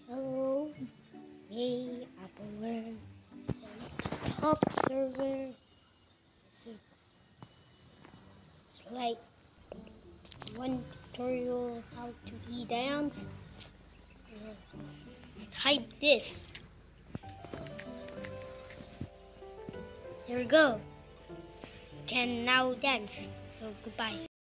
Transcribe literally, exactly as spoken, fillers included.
Hello, me, Apple top server. It's like one tutorial how to e dance. Type this. There we go. Can now dance. So goodbye.